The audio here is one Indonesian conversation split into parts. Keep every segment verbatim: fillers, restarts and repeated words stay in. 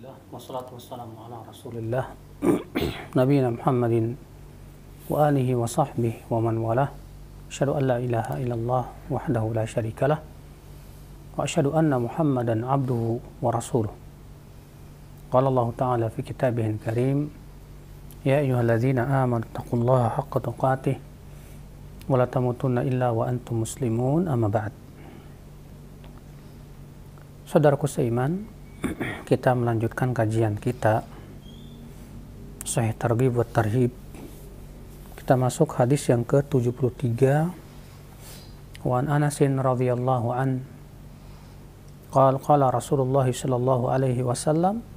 Alhamdulillah wassalatu wassalamu ala Rasulillah nabiyina Muhammadin wa alihi wa sahbihi wa man walah. Asyhadu an la ilaha illallah wahdahu la syarikalah wa asyhadu anna Muhammadan abduhu wa rasuluh. Qala Allah ta'ala fi kitabihil karim, ya ayyuhalladzina amanu taqullaha haqqa tuqatih wa la tamutunna illa wa antum muslimun, amma ba'd. Saudaraku seiman, kita melanjutkan kajian kita Sahih Targhib wa Tarhib. Kita masuk hadis yang ke tujuh puluh tiga. Wa an Anasin radhiyallahu an qala qala Rasulullah sallallahu alaihi wasallam,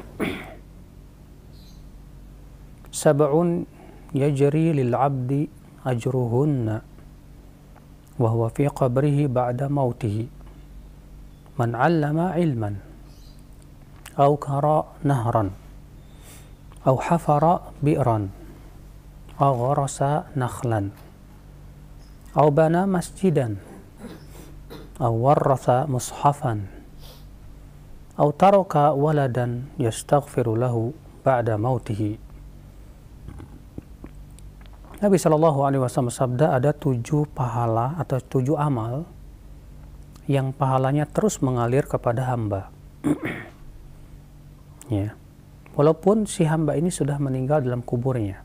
sab'un yajri lil 'abdi ajruhunna wa huwa fi qabrihi ba'da mautihi, man 'allama 'ilman أو كرى نهرا أو حفر بئرا أو غرس نخلا أو بنى مسجدا أو ورث مصحفا أو ترك ولدا يستغفر له بعد موته. Nabi Shallallahu Alaihi Wasallam sabda, ada tujuh pahala atau tujuh amal yang pahalanya terus mengalir kepada hamba. Ya, walaupun si hamba ini sudah meninggal dalam kuburnya.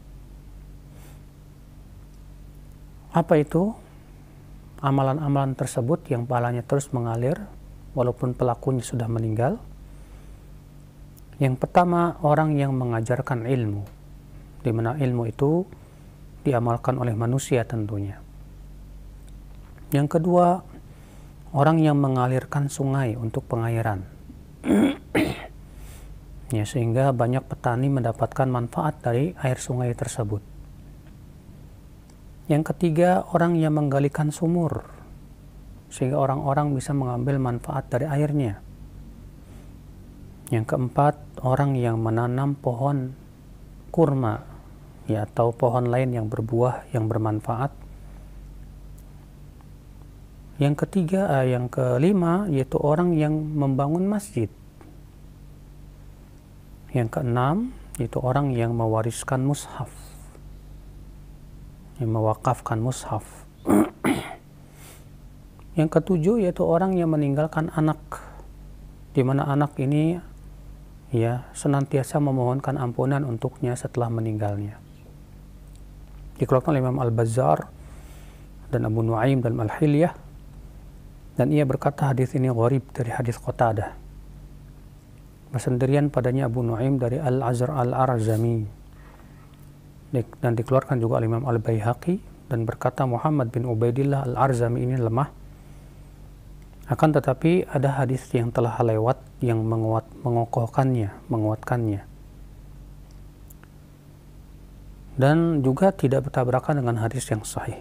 Apa itu amalan-amalan tersebut yang pahalanya terus mengalir walaupun pelakunya sudah meninggal? Yang pertama, orang yang mengajarkan ilmu, di mana ilmu itu diamalkan oleh manusia tentunya. Yang kedua, orang yang mengalirkan sungai untuk pengairan. Ya, sehingga banyak petani mendapatkan manfaat dari air sungai tersebut. Yang ketiga, orang yang menggalikan sumur sehingga orang-orang bisa mengambil manfaat dari airnya. Yang keempat, orang yang menanam pohon kurma, ya, atau pohon lain yang berbuah yang bermanfaat. Yang ketiga, eh, yang kelima, yaitu orang yang membangun masjid. Yang keenam, yaitu orang yang mewariskan mushaf, yang mewakafkan mushaf. Yang ketujuh, yaitu orang yang meninggalkan anak, di mana anak ini ya senantiasa memohonkan ampunan untuknya setelah meninggalnya. Dikeluarkan oleh Imam Al-Bazzar dan Abu Nuaim dalam Al-Hilyah, dan ia berkata hadis ini gharib dari hadis Qatadah. Bersendirian padanya Abu Nuaim dari Al-Azhar Al-Arzami, dan dikeluarkan juga oleh Imam Al-Baihaqi, dan berkata Muhammad bin Ubaidillah Al-Arzami ini lemah. Akan tetapi ada hadis yang telah lewat yang menguat, mengokohkannya, menguatkannya, dan juga tidak bertabrakan dengan hadis yang sahih.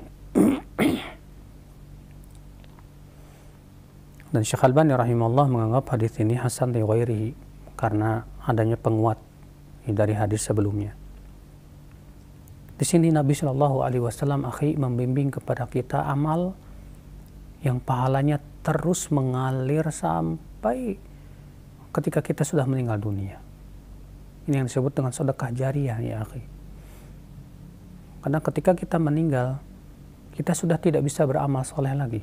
Dan Syekh Albani rahimahullah menganggap hadis ini hasan li ghairihi karena adanya penguat dari hadis sebelumnya. Di sini Nabi Shallallahu Alaihi Wasallam akhi membimbing kepada kita amal yang pahalanya terus mengalir sampai ketika kita sudah meninggal dunia. Ini yang disebut dengan sedekah jariyah, ya akhi. Karena ketika kita meninggal, kita sudah tidak bisa beramal soleh lagi.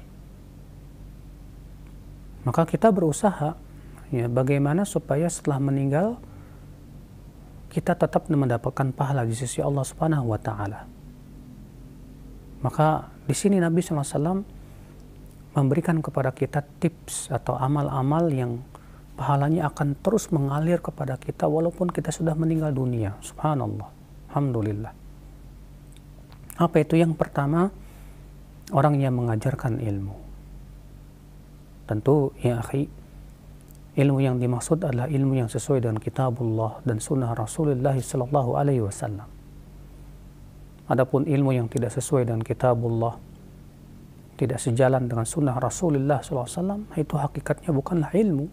Maka kita berusaha, ya, bagaimana supaya setelah meninggal kita tetap mendapatkan pahala di sisi Allah Subhanahu wa taala. Maka di sini Nabi shallallahu alaihi wasallam memberikan kepada kita tips atau amal-amal yang pahalanya akan terus mengalir kepada kita walaupun kita sudah meninggal dunia. Subhanallah. Alhamdulillah. Apa itu? Yang pertama, orang yang mengajarkan ilmu. Tentu, ya akhi, ilmu yang dimaksud adalah ilmu yang sesuai dengan kitabullah dan sunnah Rasulullah sallallahu alaihi wasallam. Adapun ilmu yang tidak sesuai dengan kitabullah, tidak sejalan dengan sunnah Rasulullah sallallahu alaihi wasallam, itu hakikatnya bukanlah ilmu.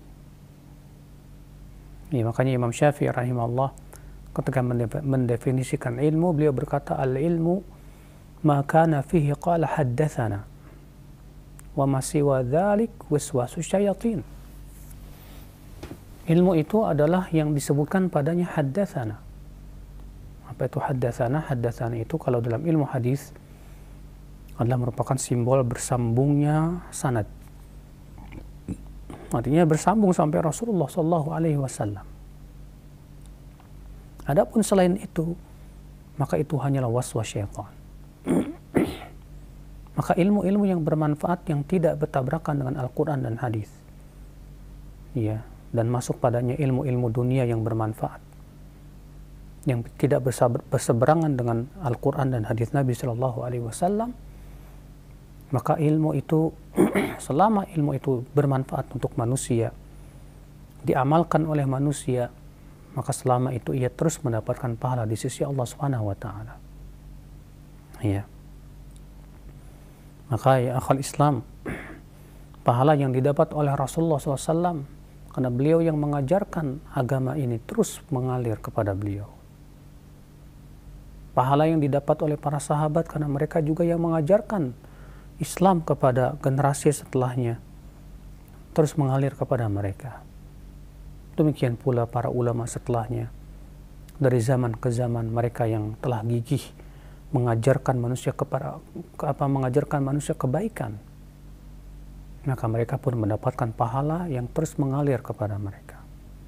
Ya, makanya Imam Syafi'i rahimahullah ketika mendefinisikan ilmu, beliau berkata, al-ilmu ma kana fihi qala haddatsana wa ma siwa dzalik waswasu syayatin. Ilmu itu adalah yang disebutkan padanya haddatsana. Apa itu haddatsana? Haddatsana itu kalau dalam ilmu hadis adalah merupakan simbol bersambungnya sanad. Artinya bersambung sampai Rasulullah Shallallahu Alaihi Wasallam. Adapun selain itu, maka itu hanyalah waswas syaitan. Maka ilmu-ilmu yang bermanfaat yang tidak bertabrakan dengan Al-Quran dan hadis, ya, dan masuk padanya ilmu-ilmu dunia yang bermanfaat, yang tidak berseberangan dengan Al-Quran dan hadis Nabi Shallallahu Alaihi Wasallam, maka ilmu itu selama ilmu itu bermanfaat untuk manusia, diamalkan oleh manusia, maka selama itu ia terus mendapatkan pahala di sisi Allah Subhanahu Wa Taala. Ya. Maka ya akhal Islam, pahala yang didapat oleh Rasulullah shallallahu alaihi wasallam karena beliau yang mengajarkan agama ini terus mengalir kepada beliau. Pahala yang didapat oleh para sahabat karena mereka juga yang mengajarkan Islam kepada generasi setelahnya terus mengalir kepada mereka. Demikian pula para ulama setelahnya, dari zaman ke zaman mereka yang telah gigih mengajarkan manusia kepada ke apa mengajarkan manusia kebaikan, maka mereka pun mendapatkan pahala yang terus mengalir kepada mereka.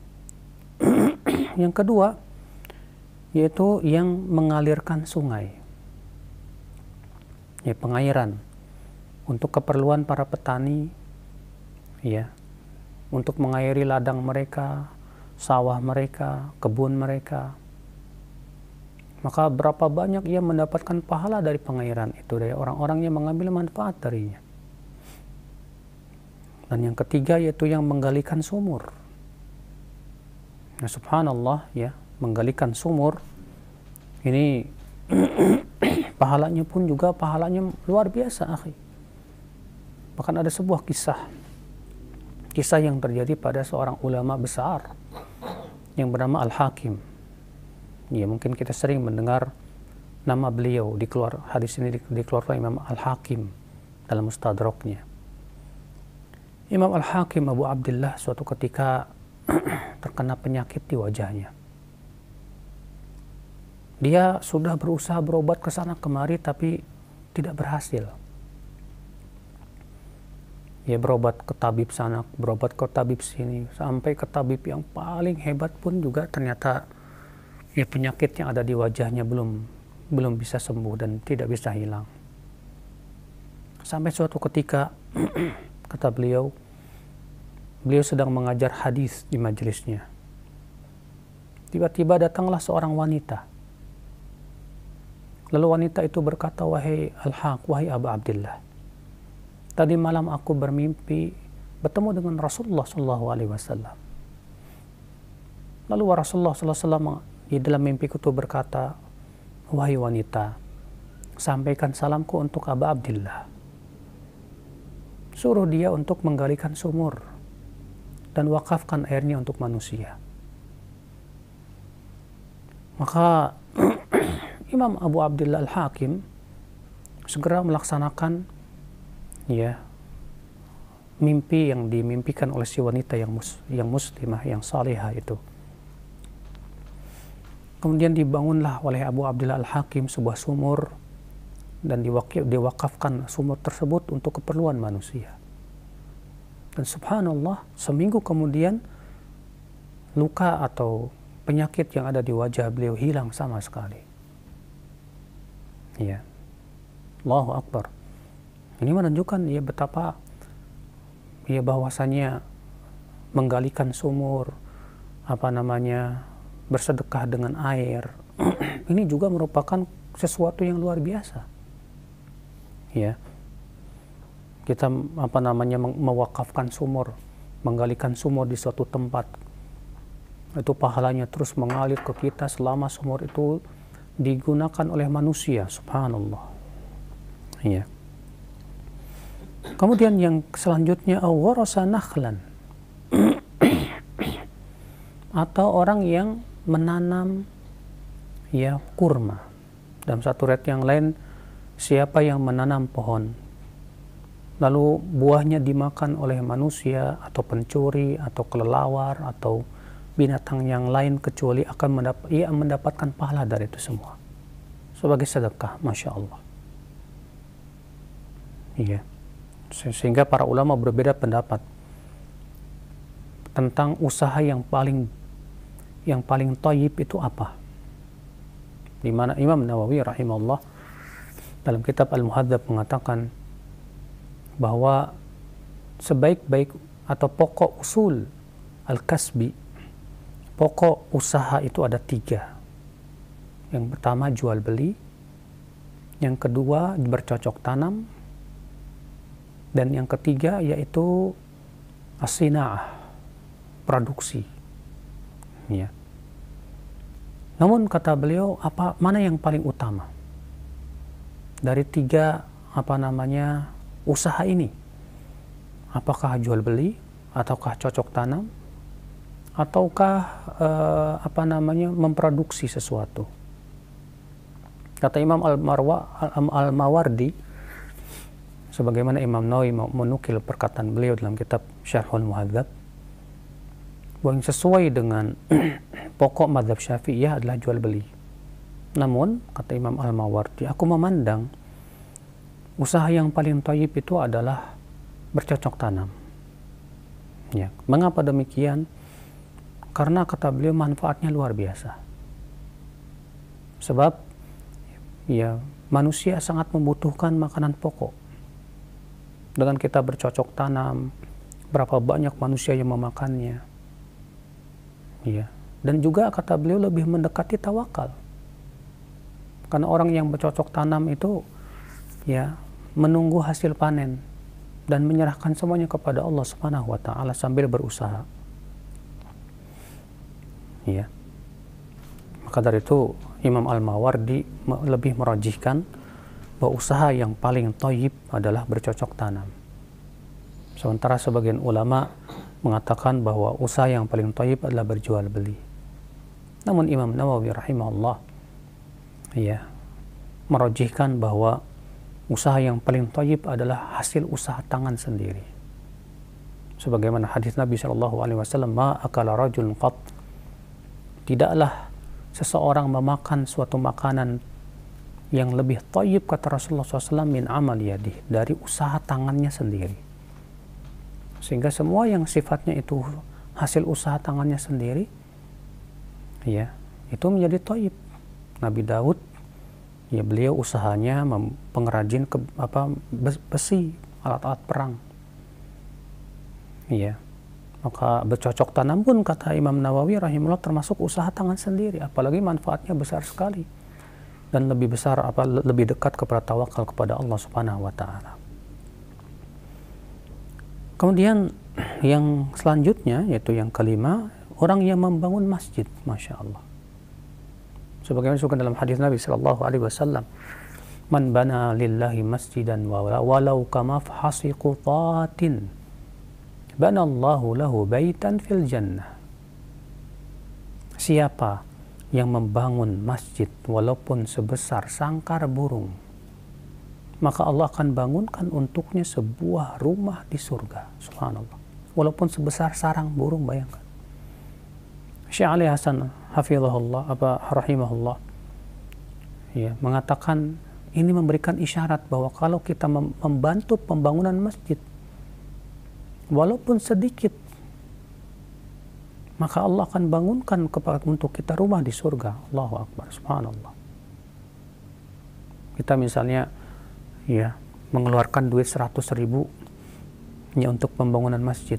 Yang kedua yaitu yang mengalirkan sungai, ya, pengairan untuk keperluan para petani, ya, untuk mengairi ladang mereka, sawah mereka, kebun mereka. Maka berapa banyak ia mendapatkan pahala dari pengairan itu, dari orang-orang yang mengambil manfaat darinya. Dan yang ketiga yaitu yang menggalikan sumur. Nah, subhanallah, ya, menggalikan sumur ini pahalanya pun juga pahalanya luar biasa, akhi. Bahkan ada sebuah kisah kisah yang terjadi pada seorang ulama besar yang bernama Al-Hakim. Ya, mungkin kita sering mendengar nama beliau, dikeluar hadis ini dikeluarkan Imam Al-Hakim dalam Mustadraknya. Imam Al-Hakim Abu Abdullah suatu ketika terkena penyakit di wajahnya. Dia sudah berusaha berobat ke sana kemari tapi tidak berhasil. Ya, berobat ke tabib sana, berobat ke tabib sini, sampai ke tabib yang paling hebat pun juga ternyata ya penyakit yang ada di wajahnya belum belum bisa sembuh dan tidak bisa hilang. Sampai suatu ketika kata beliau, beliau sedang mengajar hadis di majelisnya. Tiba-tiba datanglah seorang wanita. Lalu wanita itu berkata, "Wahai Al-Haq, wahai Abu Abdullah, tadi malam aku bermimpi bertemu dengan Rasulullah Shallallahu Alaihi Wasallam. Lalu Rasulullah Shallallahu Alaihi Wasallam di dalam mimpiku itu berkata, wahai wanita, sampaikan salamku untuk Abu Abdullah. Suruh dia untuk menggalikan sumur dan wakafkan airnya untuk manusia." Maka Imam Abu Abdullah Al-Hakim segera melaksanakan, ya, mimpi yang dimimpikan oleh si wanita yang mus yang muslimah, yang salihah itu. Kemudian dibangunlah oleh Abu Abdullah Al-Hakim sebuah sumur dan diwakafkan sumur tersebut untuk keperluan manusia. Dan subhanallah, seminggu kemudian luka atau penyakit yang ada di wajah beliau hilang sama sekali. Ya, Allahu Akbar. Ini menunjukkan ya betapa ya bahwasanya menggalikan sumur, apa namanya, bersedekah dengan air ini juga merupakan sesuatu yang luar biasa. Ya, kita apa namanya mewakafkan sumur, menggalikan sumur di suatu tempat, itu pahalanya terus mengalir ke kita selama sumur itu digunakan oleh manusia. Subhanallah. Ya. Kemudian yang selanjutnya, awarasa nakhlan, atau orang yang menanam, ya, kurma. Dalam satu riwayat yang lain, siapa yang menanam pohon lalu buahnya dimakan oleh manusia atau pencuri atau kelelawar atau binatang yang lain kecuali akan mendapat, ia mendapatkan pahala dari itu semua sebagai sedekah. Masya Allah. Iya. Sehingga para ulama berbeda pendapat tentang usaha yang paling yang paling thayyib itu apa. Di mana Imam Nawawi rahimahullah dalam kitab Al-Muhadzab mengatakan bahwa sebaik-baik atau pokok usul al-kasbi, pokok usaha itu ada tiga. Yang pertama jual beli, yang kedua bercocok tanam, dan yang ketiga yaitu as-sina'ah, produksi. Ya. Namun kata beliau, apa mana yang paling utama dari tiga apa namanya usaha ini? Apakah jual beli, ataukah cocok tanam, ataukah eh, apa namanya memproduksi sesuatu? Kata Imam Al-Mawardi, sebagaimana Imam Nawawi menukil perkataan beliau dalam kitab Syarhul Muhadzab, bahwa yang sesuai dengan pokok mazhab Syafi'iyah adalah jual beli. Namun kata Imam Al-Mawardi, aku memandang usaha yang paling thayyib itu adalah bercocok tanam. Ya, mengapa demikian? Karena kata beliau manfaatnya luar biasa. Sebab ya manusia sangat membutuhkan makanan pokok. Dengan kita bercocok tanam, berapa banyak manusia yang memakannya. Ya. Dan juga kata beliau lebih mendekati tawakal. Karena orang yang bercocok tanam itu ya menunggu hasil panen dan menyerahkan semuanya kepada Allah Subhanahu wa taala sambil berusaha. Ya. Maka dari itu Imam Al-Mawardi lebih merajihkan bahwa usaha yang paling thayyib adalah bercocok tanam. Sementara sebagian ulama mengatakan bahwa usaha yang paling thayyib adalah berjual beli. Namun Imam Nawawi rahimahullah ya merajihkan bahwa usaha yang paling thayyib adalah hasil usaha tangan sendiri. Sebagaimana hadis Nabi shallallahu alaihi wasallam, ma akala rajulun qat, tidaklah seseorang memakan suatu makanan yang lebih thayyib, kata Rasulullah shallallahu alaihi wasallam, min amal yadih, dari usaha tangannya sendiri. Sehingga semua yang sifatnya itu hasil usaha tangannya sendiri, ya, itu menjadi thayyib. Nabi Daud, ya beliau usahanya pengrajin ke, apa, besi, alat-alat perang. Ya, maka bercocok tanam pun kata Imam Nawawi rahimahullah termasuk usaha tangan sendiri, apalagi manfaatnya besar sekali dan lebih besar, apa lebih dekat kepada tawakal kepada Allah Subhanahu wa taala. Kemudian yang selanjutnya yaitu yang kelima, orang yang membangun masjid, masya Allah. Sebagaimana disebutkan dalam hadis Nabi sallallahu alaihi wasallam, man bana lillahi masjidan walau kama hasiqutatin banallahu lahu baitan fil jannah. Siapa yang membangun masjid walaupun sebesar sangkar burung, maka Allah akan bangunkan untuknya sebuah rumah di surga. Subhanallah. Walaupun sebesar sarang burung, bayangkan. Syekh Ali Hasan hafizahullah apa rahimahullah ya mengatakan ini memberikan isyarat bahwa kalau kita membantu pembangunan masjid walaupun sedikit, maka Allah akan bangunkan kepada untuk kita rumah di surga. Allahu Akbar, subhanallah. Kita misalnya ya mengeluarkan duit seratus ribu ya untuk pembangunan masjid,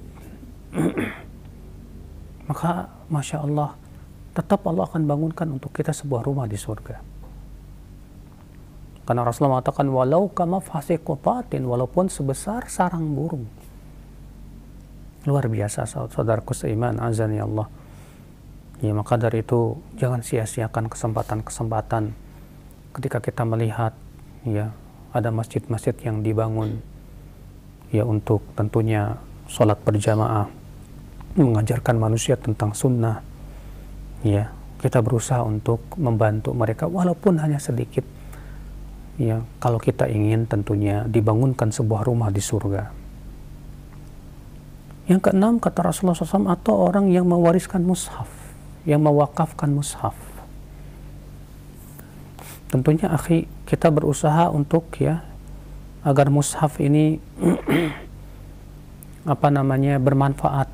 maka masya Allah tetap Allah akan bangunkan untuk kita sebuah rumah di surga. Karena Rasulullah mengatakan walau kama fasiqutatin, walaupun sebesar sarang burung. Luar biasa saudaraku seiman, azani Allah. Ya, maka dari itu jangan sia-siakan kesempatan-kesempatan ketika kita melihat ya ada masjid-masjid yang dibangun ya untuk tentunya sholat berjamaah, mengajarkan manusia tentang sunnah. Ya, kita berusaha untuk membantu mereka walaupun hanya sedikit. Ya, kalau kita ingin tentunya dibangunkan sebuah rumah di surga. Yang keenam, kata Rasulullah shallallahu alaihi wasallam, atau orang yang mewariskan mushaf, yang mewakafkan mushaf. Tentunya akhi, kita berusaha untuk ya agar mushaf ini apa namanya bermanfaat.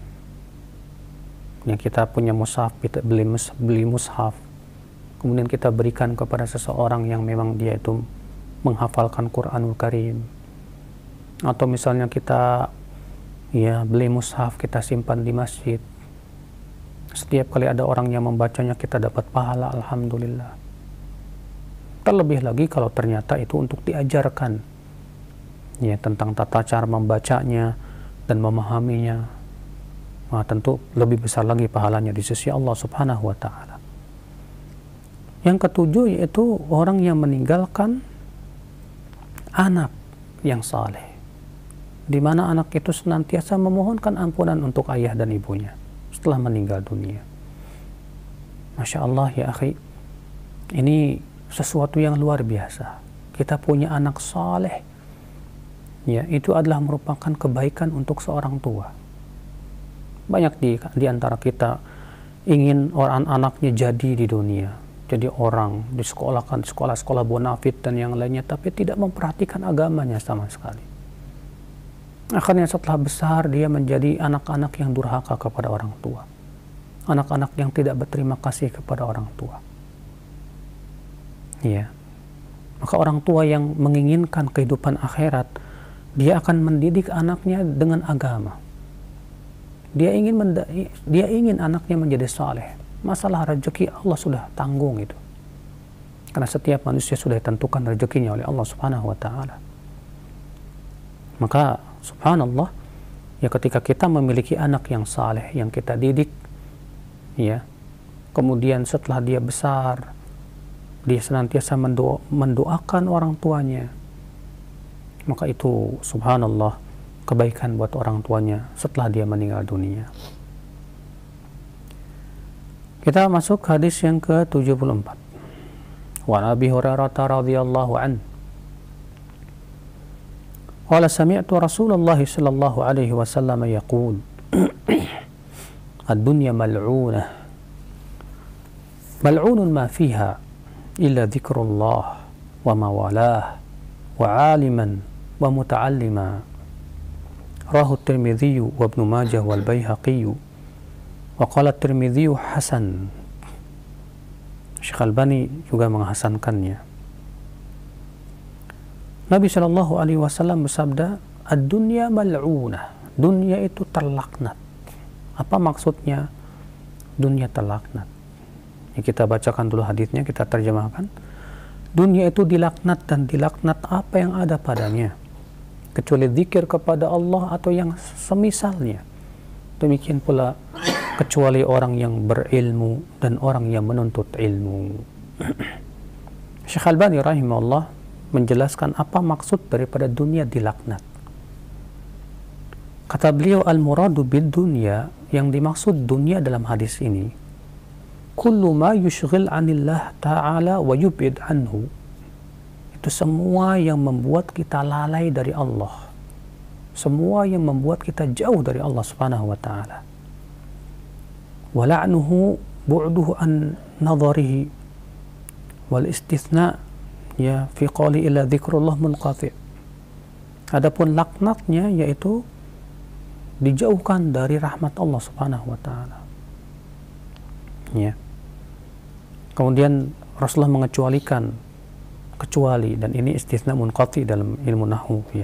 Yang kita punya mushaf, kita beli mus, beli mushaf, kemudian kita berikan kepada seseorang yang memang dia itu menghafalkan Quranul Karim. Atau misalnya kita ya beli mushaf, kita simpan di masjid. Setiap kali ada orang yang membacanya, kita dapat pahala, alhamdulillah. Terlebih lagi kalau ternyata itu untuk diajarkan ya tentang tata cara membacanya dan memahaminya, nah, tentu lebih besar lagi pahalanya di sisi Allah Subhanahu wa taala. Yang ketujuh yaitu orang yang meninggalkan anak yang saleh, di mana anak itu senantiasa memohonkan ampunan untuk ayah dan ibunya setelah meninggal dunia. Masya Allah ya akhi, ini sesuatu yang luar biasa. Kita punya anak saleh, ya itu adalah merupakan kebaikan untuk seorang tua. Banyak di, di antara kita ingin orang anaknya jadi di dunia, jadi orang, di sekolah kan sekolah-sekolah bonafit dan yang lainnya, tapi tidak memperhatikan agamanya sama sekali. Akhirnya setelah besar dia menjadi anak-anak yang durhaka kepada orang tua, anak-anak yang tidak berterima kasih kepada orang tua. Ya, maka orang tua yang menginginkan kehidupan akhirat, dia akan mendidik anaknya dengan agama. Dia ingin dia ingin anaknya menjadi saleh. Masalah rezeki Allah sudah tanggung itu, karena setiap manusia sudah ditentukan rezekinya oleh Allah Subhanahu wa taala. Maka subhanallah, ya ketika kita memiliki anak yang saleh, yang kita didik, ya, kemudian setelah dia besar, dia senantiasa mendoa, mendoakan orang tuanya, maka itu subhanallah kebaikan buat orang tuanya setelah dia meninggal dunia. Kita masuk hadis yang ke tujuh puluh empat. Wa Abi Hurairah radhiyallahu anhu qala sami'tu Rasulullah sallallahu alaihi wasallam yaqul ad-dunya mal'unah mal'unun ma fiha illa dzikrullah wa ma walah wa 'aliman wa muta'allima. Rawahu at-Tirmidzi wa Ibnu Majah wal Baihaqi wa qala at-Tirmidzi hasan. Syekh Albani juga menghasankannya. Nabi Shallallahu Alaihi Wasallam bersabda, ad-dunya mal'unah, dunia itu terlaknat. Apa maksudnya dunia terlaknat? Ya, kita bacakan dulu hadisnya, kita terjemahkan. Dunia itu dilaknat, dan dilaknat apa yang ada padanya, kecuali zikir kepada Allah atau yang semisalnya. Demikian pula kecuali orang yang berilmu dan orang yang menuntut ilmu. Syekh Albani rahimahullah menjelaskan apa maksud daripada dunia dilaknat. Kata beliau, al-muradu bid dunya, yang dimaksud dunia dalam hadis ini, kullu ma yushghil anillah ta'ala wa yub'id anhu, itu semua yang membuat kita lalai dari Allah, semua yang membuat kita jauh dari Allah Subhanahu wa taala. Wa la'nuhu bu'duhu an nadharihi wal istithna ya fi qali illa dzikrullah munqati. Adapun laknatnya yaitu dijauhkan dari rahmat Allah Subhanahu wa taala. Ya. Kemudian Rasulullah mengecualikan kecuali, dan ini istitsna munqati dalam ilmu nahwu ya.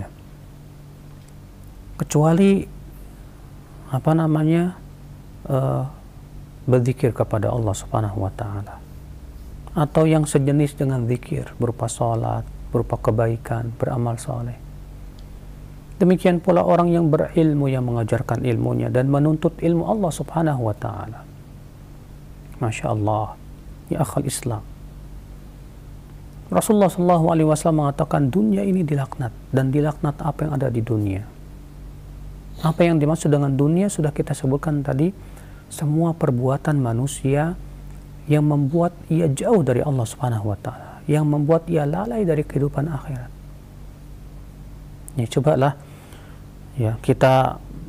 Kecuali apa namanya? Uh, berzikir kepada Allah Subhanahu wa taala, atau yang sejenis dengan zikir berupa salat, berupa kebaikan, beramal saleh. Demikian pula orang yang berilmu, yang mengajarkan ilmunya dan menuntut ilmu Allah Subhanahu wa taala. Masya Allah, ya akhal Islam. Rasulullah shallallahu alaihi wasallam mengatakan dunia ini dilaknat, dan dilaknat apa yang ada di dunia. Apa yang dimaksud dengan dunia sudah kita sebutkan tadi, semua perbuatan manusia yang membuat ia jauh dari Allah Subhanahu wa taala, yang membuat ia lalai dari kehidupan akhirat. Ya, cobalah ya kita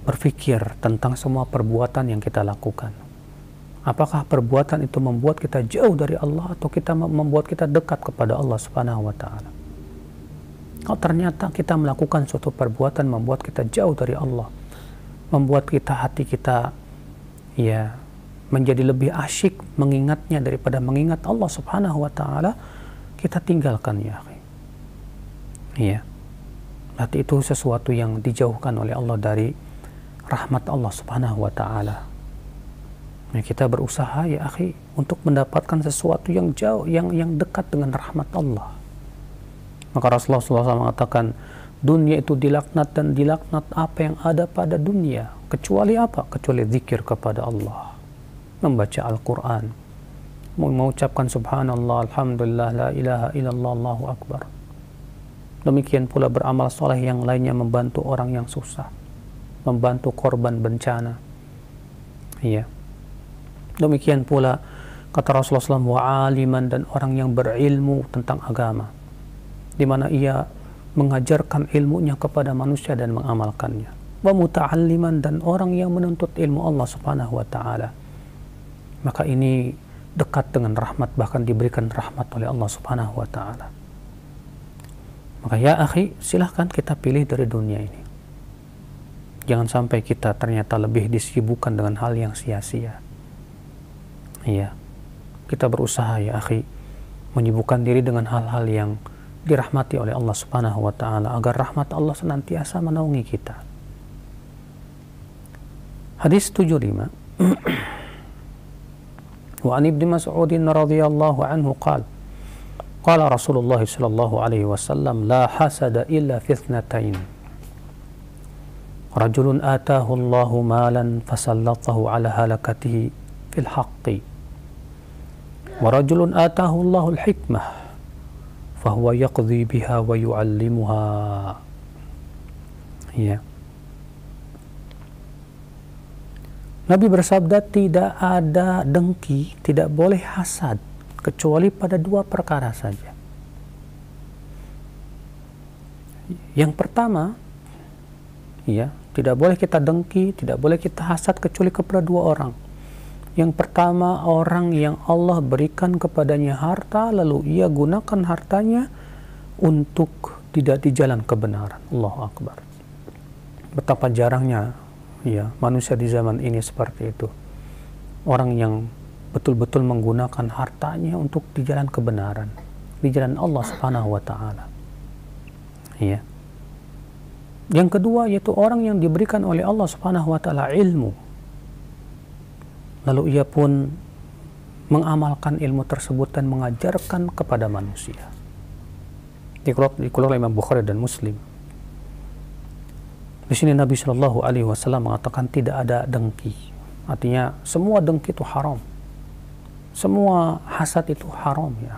berpikir tentang semua perbuatan yang kita lakukan. Apakah perbuatan itu membuat kita jauh dari Allah atau kita membuat kita dekat kepada Allah Subhanahu wa taala? Kalau ternyata kita melakukan suatu perbuatan membuat kita jauh dari Allah, membuat kita hati kita ya menjadi lebih asyik mengingatnya daripada mengingat Allah Subhanahu wa taala, kita tinggalkan ya. Iya. Berarti itu sesuatu yang dijauhkan oleh Allah dari rahmat Allah Subhanahu wa taala. Ya, kita berusaha ya akhi untuk mendapatkan sesuatu yang jauh, yang yang dekat dengan rahmat Allah. Maka Rasulullah shallallahu alaihi wasallam mengatakan, dunia itu dilaknat dan dilaknat apa yang ada pada dunia, kecuali apa? Kecuali zikir kepada Allah, membaca Al-Quran, mengucapkan subhanallah, alhamdulillah, la ilaha illallah, Allahu akbar. Demikian pula beramal soleh yang lainnya, membantu orang yang susah, membantu korban bencana. Iya. Demikian pula kata Rasulullah shallallahu alaihi wasallam, wa'aliman, dan orang yang berilmu tentang agama, di mana ia mengajarkan ilmunya kepada manusia dan mengamalkannya. Wa muta'alliman, dan orang yang menuntut ilmu Allah Subhanahu wa taala. Maka ini dekat dengan rahmat, bahkan diberikan rahmat oleh Allah Subhanahu wa taala. Maka ya akhi, silahkan kita pilih dari dunia ini. Jangan sampai kita ternyata lebih disibukkan dengan hal yang sia-sia. Iya. Kita berusaha ya akhi menyibukkan diri dengan hal-hal yang dirahmati oleh Allah Subhanahu wa taala, agar rahmat Allah senantiasa menaungi kita. Hadis tujuh puluh lima. Wa an Ibnu Mas'ud radhiyallahu anhu qala qala Rasulullah sallallahu alaihi wasallam, la hasada illa fi ithnatain, rajulun ataahu Allahu malan fasallatahu ala halakatihi fil haqqi, wa rajulun ataahu Allahu al-hikmah fahuwa yaqdi biha wa yu'allimuha. Ya. Nabi bersabda, tidak ada dengki, tidak boleh hasad, kecuali pada dua perkara saja. Yang pertama, ya, tidak boleh kita dengki, tidak boleh kita hasad kecuali kepada dua orang. Yang pertama, orang yang Allah berikan kepadanya harta, lalu ia gunakan hartanya untuk tidak di jalan kebenaran. Allahu Akbar. Betapa jarangnya ya manusia di zaman ini seperti itu. Orang yang betul-betul menggunakan hartanya untuk di jalan kebenaran, di jalan Allah Subhanahu wa taala. Ya. Yang kedua yaitu orang yang diberikan oleh Allah Subhanahu wa taala ilmu, lalu ia pun mengamalkan ilmu tersebut dan mengajarkan kepada manusia. Dikeluarkan oleh Imam Bukhari dan Muslim. Di sini Nabi Shallallahu Alaihi Wasallam mengatakan tidak ada dengki. Artinya semua dengki itu haram, semua hasad itu haram ya.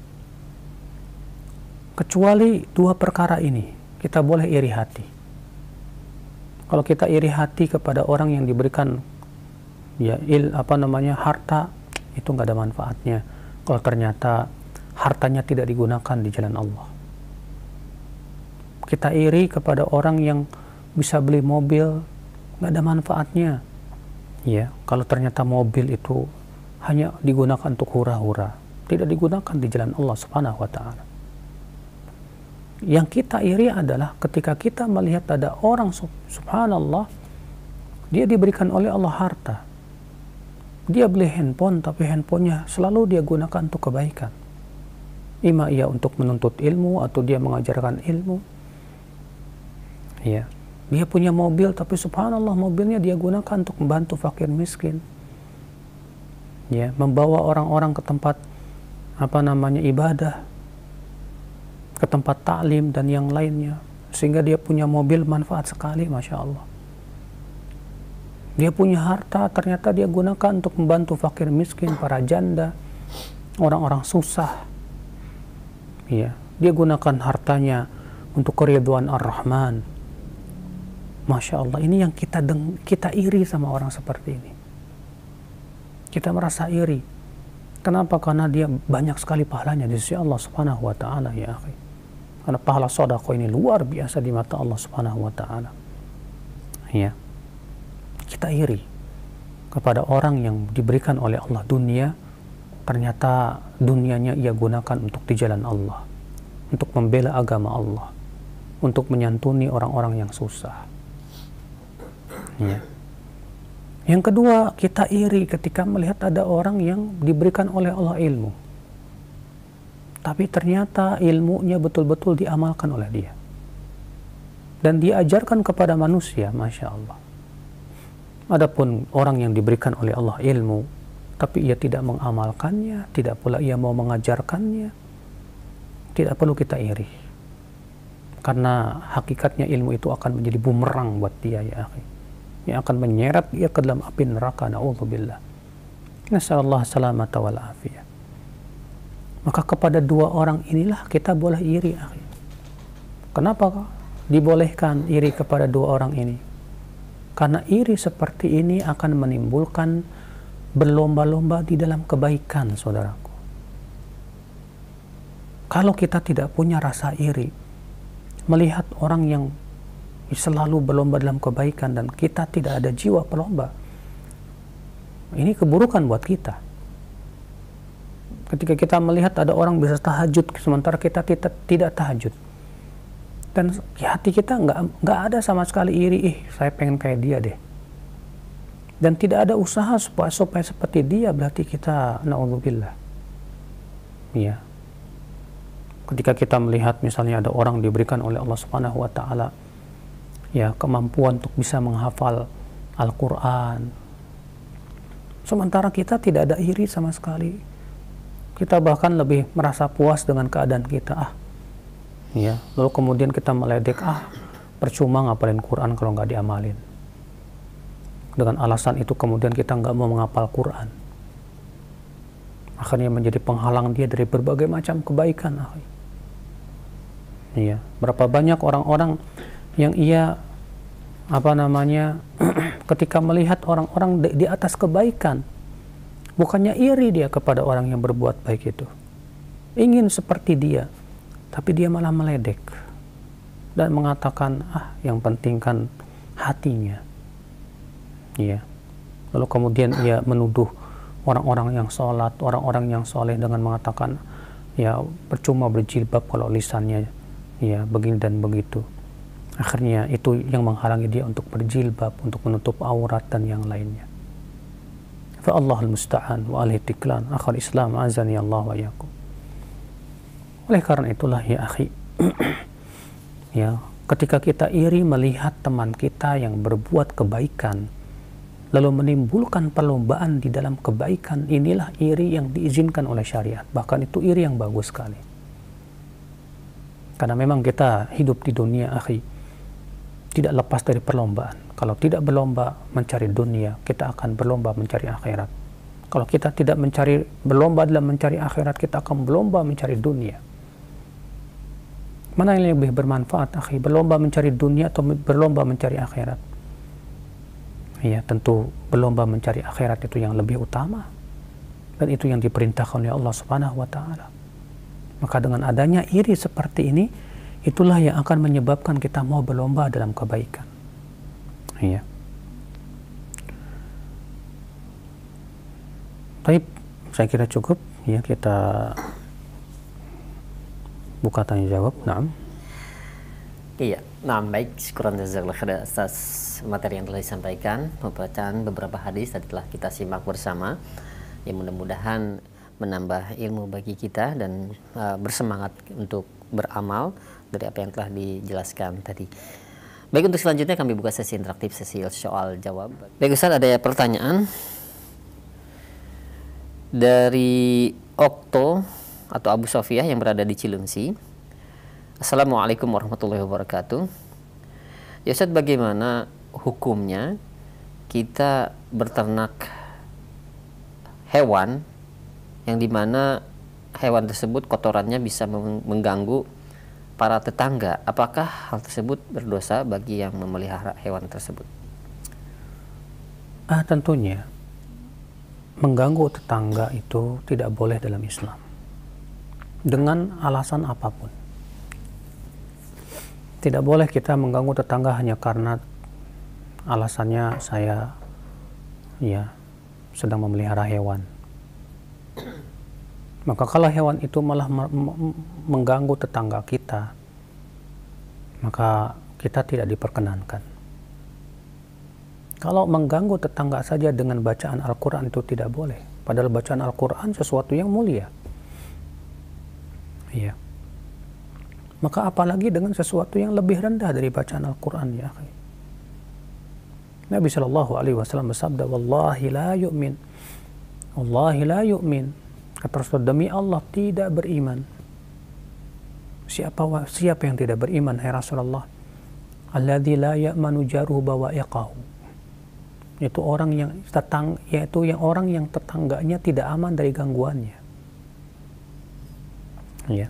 Kecuali dua perkara ini, kita boleh iri hati. Kalau kita iri hati kepada orang yang diberikan ya il apa namanya harta, itu nggak ada manfaatnya kalau ternyata hartanya tidak digunakan di jalan Allah. Kita iri kepada orang yang bisa beli mobil, nggak ada manfaatnya ya kalau ternyata mobil itu hanya digunakan untuk hura-hura, tidak digunakan di jalan Allah Subhanahu wa taala. Yang kita iri adalah ketika kita melihat ada orang subhanallah, dia diberikan oleh Allah harta, dia beli handphone, tapi handphonenya selalu dia gunakan untuk kebaikan. Ima ia untuk menuntut ilmu atau dia mengajarkan ilmu. Ya. Dia punya mobil, tapi subhanallah mobilnya dia gunakan untuk membantu fakir miskin. Ya, membawa orang-orang ke tempat apa namanya ibadah, ke tempat taklim dan yang lainnya, sehingga dia punya mobil manfaat sekali, masya Allah. Dia punya harta, ternyata dia gunakan untuk membantu fakir miskin, para janda, orang-orang susah. Ya, dia gunakan hartanya untuk keridhaan Ar-Rahman. Masya Allah, ini yang kita deng kita iri sama orang seperti ini. Kita merasa iri. Kenapa? Karena dia banyak sekali pahalanya di sisi Allah Subhanahu wa taala ya akhi. Karena pahala sedekah ini luar biasa di mata Allah Subhanahu wa taala. Ya. kita iri kepada orang yang diberikan oleh Allah dunia, ternyata dunianya ia gunakan untuk di jalan Allah, untuk membela agama Allah, untuk menyantuni orang-orang yang susah. Ya. Yang kedua, kita iri ketika melihat ada orang yang diberikan oleh Allah ilmu, tapi ternyata ilmunya betul-betul diamalkan oleh dia dan diajarkan kepada manusia, Masya Allah. Adapun orang yang diberikan oleh Allah ilmu, tapi ia tidak mengamalkannya, tidak pula ia mau mengajarkannya, tidak perlu kita iri. Karena hakikatnya ilmu itu akan menjadi bumerang buat dia, ya akhi, yang akan menyeret dia ke dalam api neraka, na'udzubillah. Nasallallahu salamata wal afiyah. Maka kepada dua orang inilah kita boleh iri, akhi. Kenapa dibolehkan iri kepada dua orang ini? Karena iri seperti ini akan menimbulkan berlomba-lomba di dalam kebaikan, saudaraku. Kalau kita tidak punya rasa iri, melihat orang yang selalu berlomba dalam kebaikan dan kita tidak ada jiwa pelomba, ini keburukan buat kita. Ketika kita melihat ada orang bisa tahajud sementara kita tidak, tidak tahajud, dan hati kita nggak nggak ada sama sekali iri, ih saya pengen kayak dia deh, dan tidak ada usaha supaya supaya seperti dia, berarti kita na'udzubillah. Ya. Ketika kita melihat misalnya ada orang diberikan oleh Allah Subhanahu wa taala ya kemampuan untuk bisa menghafal Al-Qur'an, sementara kita tidak ada iri sama sekali. Kita bahkan lebih merasa puas dengan keadaan kita, ah ya, lalu kemudian kita meledek, ah percuma ngapalin Quran kalau nggak diamalin. Dengan alasan itu kemudian kita nggak mau menghafal Quran, akhirnya menjadi penghalang dia dari berbagai macam kebaikan. Iya, berapa banyak orang-orang yang ia apa namanya ketika melihat orang-orang di, di atas kebaikan, bukannya iri dia kepada orang yang berbuat baik itu, ingin seperti dia, tapi dia malah meledek dan mengatakan, ah yang penting kan hatinya. Iya. Lalu kemudian ia menuduh orang-orang yang sholat, orang-orang yang soleh dengan mengatakan, ya percuma berjilbab kalau lisannya ya begini dan begitu. Akhirnya itu yang menghalangi dia untuk berjilbab, untuk menutup aurat dan yang lainnya. Fa Allahul musta'an wa alaihi tiklan. Akhul Islam azani Allah wa yakum. Oleh karena itulah ya akhi, ya ketika kita iri melihat teman kita yang berbuat kebaikan, lalu menimbulkan perlombaan di dalam kebaikan, inilah iri yang diizinkan oleh syariat. Bahkan itu iri yang bagus sekali. Karena memang kita hidup di dunia, akhi, tidak lepas dari perlombaan. Kalau tidak berlomba mencari dunia, kita akan berlomba mencari akhirat. Kalau kita tidak mencari berlomba dalam mencari akhirat, kita akan berlomba mencari dunia. Mana yang lebih bermanfaat, akhi? Berlomba mencari dunia atau berlomba mencari akhirat? Ya, tentu berlomba mencari akhirat itu yang lebih utama, dan itu yang diperintahkan oleh Allah Subhanahu wa taala. Maka dengan adanya iri seperti ini, itulah yang akan menyebabkan kita mau berlomba dalam kebaikan. Iya. Baik, saya kira cukup ya, kita buka tanya jawab. Naam. Iya, nah baik, syukuran jazakallahu khairan atas materi yang telah disampaikan. Pembacaan beberapa hadis tadi telah kita simak bersama, yang mudah-mudahan menambah ilmu bagi kita dan uh, bersemangat untuk beramal dari apa yang telah dijelaskan tadi. Baik, untuk selanjutnya kami buka sesi interaktif, sesi soal jawab. Baik Ustaz, ada pertanyaan dari Okto atau Abu Sofia yang berada di Cilengsi. Assalamualaikum warahmatullahi wabarakatuh. Ya Ustaz, bagaimana hukumnya kita berternak hewan yang dimana hewan tersebut kotorannya bisa mengganggu para tetangga? Apakah hal tersebut berdosa bagi yang memelihara hewan tersebut? Ah, tentunya mengganggu tetangga itu tidak boleh dalam Islam dengan alasan apapun. Tidak boleh kita mengganggu tetangga hanya karena alasannya saya ya sedang memelihara hewan. Maka kalau hewan itu malah mengganggu tetangga kita, maka kita tidak diperkenankan. Kalau mengganggu tetangga saja dengan bacaan Al-Quran itu tidak boleh. Padahal bacaan Al-Quran sesuatu yang mulia. Iya. Maka apalagi dengan sesuatu yang lebih rendah dari bacaan Al-Quran, ya akhi. Nabi Shallallahu Alaihi Wasallam bersabda, "Wallahi la yu'min, Wallahi la yu'min." Kata Rasul, demi Allah tidak beriman. Siapa siapa yang tidak beriman, hai Rasulullah? Alladzi la ya'manu jaruhu bawa'iqahu. Itu orang yang tetang, yaitu yang orang yang tetangganya tidak aman dari gangguannya. Ya.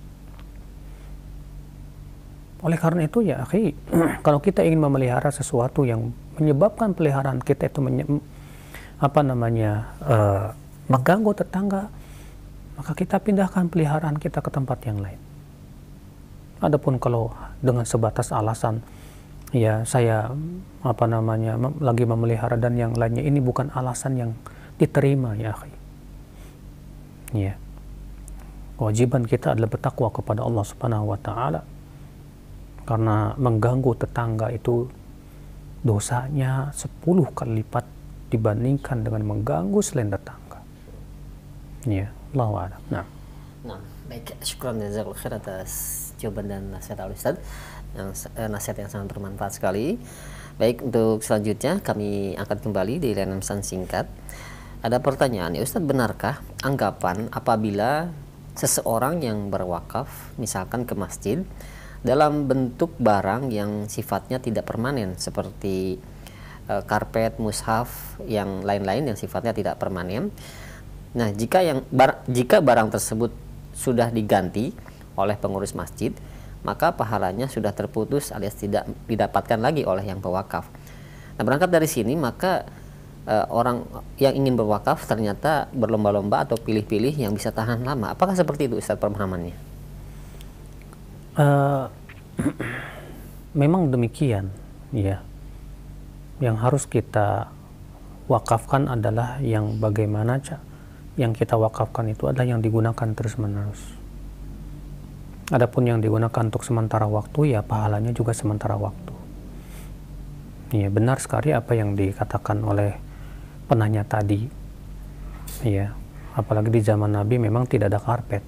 Oleh karena itu ya, akhi, kalau kita ingin memelihara sesuatu yang menyebabkan peliharaan kita itu menye, apa namanya uh, mengganggu tetangga, maka kita pindahkan peliharaan kita ke tempat yang lain. Adapun kalau dengan sebatas alasan, ya saya apa namanya mem, lagi memelihara dan yang lainnya, ini bukan alasan yang diterima, ya akhi. Ya. Kewajiban kita adalah bertakwa kepada Allah Subhanahu wa taala. Karena mengganggu tetangga itu dosanya sepuluh kali lipat dibandingkan dengan mengganggu selain tetangga. Ya, Allahu a'lam. Nah. Nah, baik, syukran jazakallahu khair atas jawaban dan nasihat Al Ustaz. Yang eh, nasihat yang sangat bermanfaat sekali. Baik, untuk selanjutnya kami akan kembali di layanan pesan singkat. Ada pertanyaan, ya Ustaz, benarkah anggapan apabila seseorang yang berwakaf misalkan ke masjid dalam bentuk barang yang sifatnya tidak permanen seperti uh, karpet, mushaf, yang lain-lain yang sifatnya tidak permanen. Nah, jika yang bar, jika barang tersebut sudah diganti oleh pengurus masjid, maka pahalanya sudah terputus alias tidak didapatkan lagi oleh yang berwakaf. Nah, berangkat dari sini maka uh, orang yang ingin berwakaf ternyata berlomba-lomba atau pilih-pilih yang bisa tahan lama. Apakah seperti itu Ustaz pemahamannya? Uh, memang demikian, ya. Yang harus kita wakafkan adalah yang bagaimana yang kita wakafkan itu adalah yang digunakan terus-menerus. Adapun yang digunakan untuk sementara waktu, ya pahalanya juga sementara waktu. Ya, benar sekali apa yang dikatakan oleh penanya tadi. Ya, apalagi di zaman Nabi memang tidak ada karpet.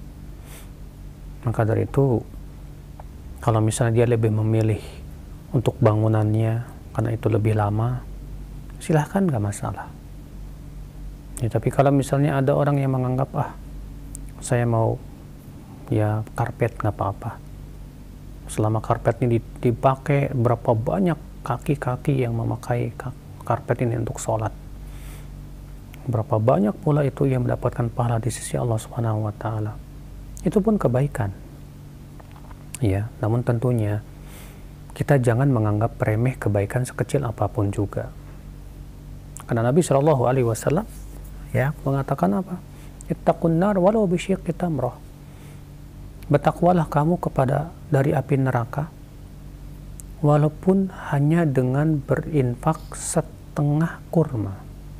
Maka dari itu, kalau misalnya dia lebih memilih untuk bangunannya karena itu lebih lama, silahkan, nggak masalah. Ya, tapi kalau misalnya ada orang yang menganggap, ah saya mau ya karpet, nggak apa-apa. Selama karpet ini dipakai, berapa banyak kaki-kaki yang memakai karpet ini untuk sholat. Berapa banyak pula itu yang mendapatkan pahala di sisi Allah Subhanahu wa taala. Itu pun kebaikan. Ya, namun tentunya kita jangan menganggap remeh kebaikan sekecil apapun juga. Karena Nabi Shallallahu Alaihi Wasallam ya mengatakan apa? Ittaqun nar walau bisyiqqi tamrah. Bertakwalah kamu kepada dari api neraka walaupun hanya dengan berinfak setengah kurma.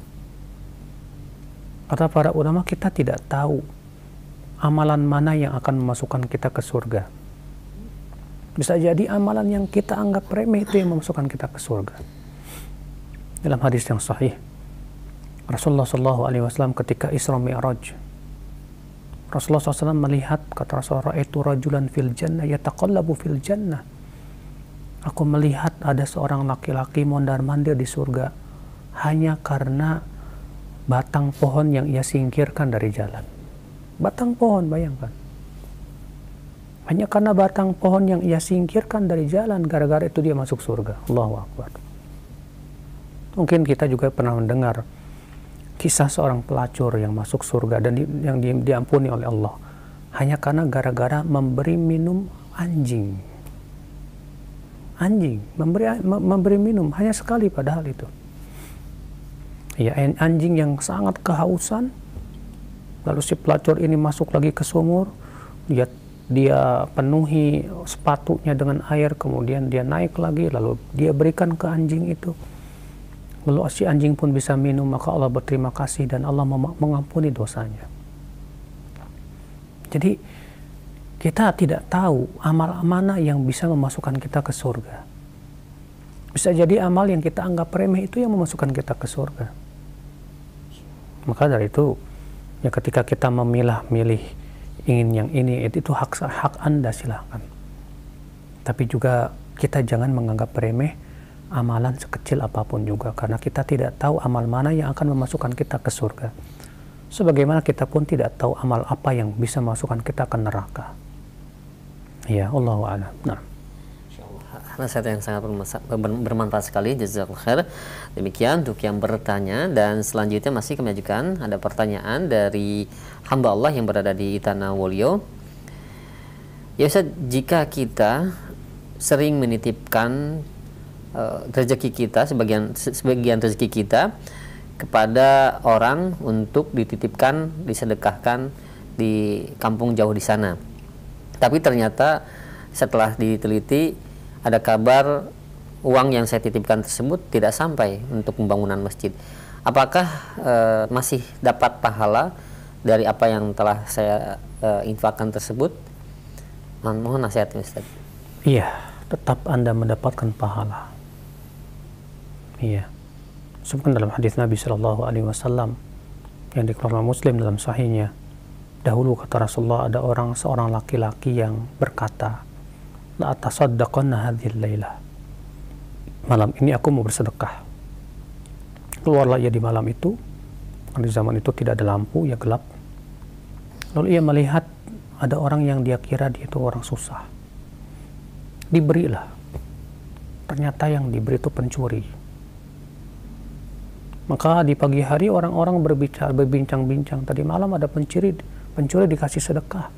Kata para ulama, kita tidak tahu amalan mana yang akan memasukkan kita ke surga. Bisa jadi amalan yang kita anggap remeh itu yang memasukkan kita ke surga. Dalam hadis yang sahih, Rasulullah shallallahu alaihi wasallam ketika Isra Mi'raj, Rasulullah shallallahu alaihi wasallam melihat, kata Rasulullah, "Ra'aitu rajulan fil jannah yataqallabu fil jannah." Aku melihat ada seorang laki-laki mondar-mandir di surga hanya karena batang pohon yang ia singkirkan dari jalan. Batang pohon, bayangkan. Hanya karena batang pohon yang ia singkirkan dari jalan, gara-gara itu dia masuk surga. Allahu Akbar. Mungkin kita juga pernah mendengar kisah seorang pelacur yang masuk surga dan di, yang di, diampuni oleh Allah hanya karena gara-gara memberi minum anjing. Anjing, memberi, memberi minum hanya sekali padahal itu. Ya, anjing yang sangat kehausan, lalu si pelacur ini masuk lagi ke sumur, dia dia penuhi sepatunya dengan air, kemudian dia naik lagi, lalu dia berikan ke anjing itu. Lalu si anjing pun bisa minum, maka Allah berterima kasih dan Allah mengampuni dosanya. Jadi kita tidak tahu amal mana yang bisa memasukkan kita ke surga. Bisa jadi amal yang kita anggap remeh itu yang memasukkan kita ke surga. Maka dari itu, ya ketika kita memilah-milih ingin yang ini, itu hak hak Anda, silahkan. Tapi juga kita jangan menganggap remeh amalan sekecil apapun juga, karena kita tidak tahu amal mana yang akan memasukkan kita ke surga. Sebagaimana kita pun tidak tahu amal apa yang bisa memasukkan kita ke neraka. Ya, Allahu a'lam. Nah. Nasihat yang sangat bermanfaat sekali, jazakallahu khair. Demikian untuk yang bertanya, dan selanjutnya masih kami ajukan ada pertanyaan dari hamba Allah yang berada di Tanah Wolio. Ya Ustaz, jika kita sering menitipkan uh, rezeki kita, sebagian sebagian rezeki kita kepada orang untuk dititipkan, disedekahkan di kampung jauh di sana, tapi ternyata setelah diteliti ada kabar uang yang saya titipkan tersebut tidak sampai untuk pembangunan masjid. Apakah e, masih dapat pahala dari apa yang telah saya e, infakkan tersebut? Mohon nasihatnya Ustaz. Iya, tetap Anda mendapatkan pahala. Iya. Sebutkan dalam hadis Nabi Shallallahu Alaihi Wasallam yang dikeluarkan Muslim dalam sahihnya. Dahulu kata Rasulullah, ada orang seorang laki-laki yang berkata, la atasaddaqanna hadhil lailah. Malam ini aku mau bersedekah. Keluarlah ia di malam itu. Di zaman itu tidak ada lampu, ya gelap. Lalu ia melihat ada orang yang dia kira dia itu orang susah. Diberilah. Ternyata yang diberi itu pencuri. Maka di pagi hari orang-orang berbicara, berbincang-bincang. Tadi malam ada pencuri, pencuri dikasih sedekah.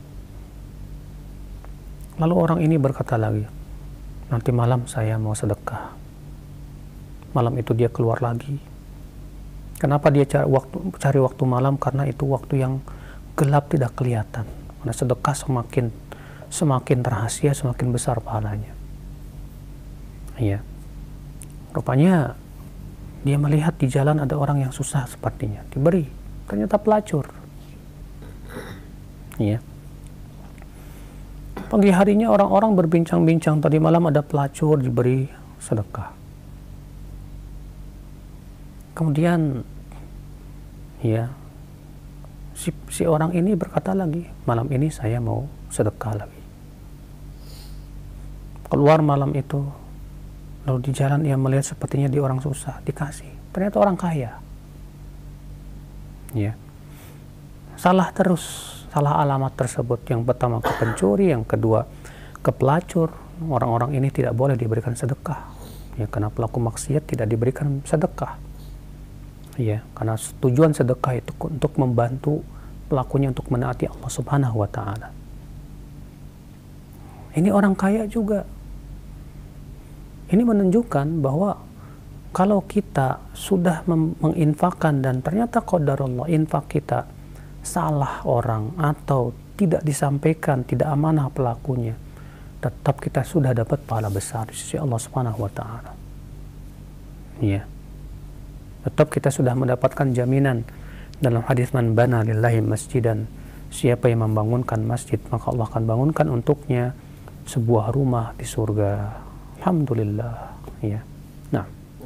Lalu orang ini berkata lagi, nanti malam saya mau sedekah. Malam itu dia keluar lagi. Kenapa dia cari waktu, cari waktu malam? Karena itu waktu yang gelap, tidak kelihatan. Karena sedekah semakin semakin rahasia, semakin besar pahalanya. Iya. Rupanya dia melihat di jalan ada orang yang susah sepertinya, diberi. Ternyata pelacur. Iya. Pagi harinya orang-orang berbincang-bincang, tadi malam ada pelacur diberi sedekah. Kemudian ya si, si orang ini berkata lagi, malam ini saya mau sedekah lagi. Keluar malam itu, lalu di jalan ia melihat sepertinya dia orang susah, dikasih. Ternyata orang kaya. Ya. Salah terus. Salah alamat tersebut. Yang pertama ke pencuri, yang kedua ke pelacur. Orang-orang ini tidak boleh diberikan sedekah. Ya, karena pelaku maksiat tidak diberikan sedekah. Ya, karena tujuan sedekah itu untuk membantu pelakunya untuk menaati Allah Subhanahu wa taala. Ini orang kaya juga. Ini menunjukkan bahwa kalau kita sudah menginfakkan dan ternyata qadarullah infak kita salah orang atau tidak disampaikan, tidak amanah pelakunya, tetap kita sudah dapat pahala besar di sisi Allah Subhanahu wa taala. Ya. Tetap kita sudah mendapatkan jaminan dalam hadis man bana lillahi masjidan, siapa yang membangunkan masjid maka Allah akan bangunkan untuknya sebuah rumah di surga. Alhamdulillah. Ya. Nah,